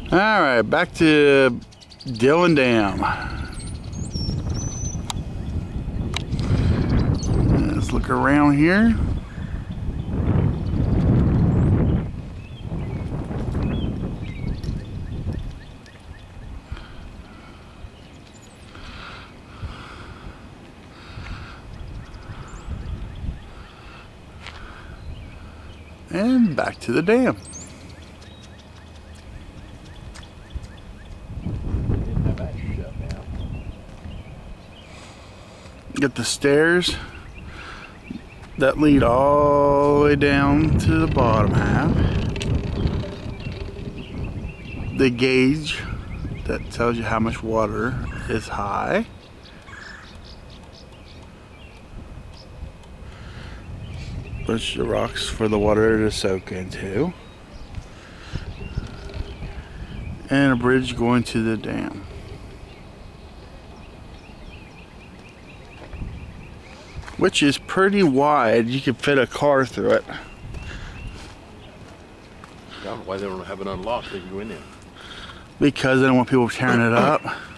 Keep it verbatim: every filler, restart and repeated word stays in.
Alright, back to Dillion Dam. Let's look around here. And back to the dam. Get the stairs that lead all the way down to the bottom half. The gauge that tells you how much water is high. Bunch of rocks for the water to soak into. And a bridge going to the dam. Which is pretty wide. You could fit a car through it. I don't know why they don't have it unlocked. They can go in there. Because they don't want people tearing it up.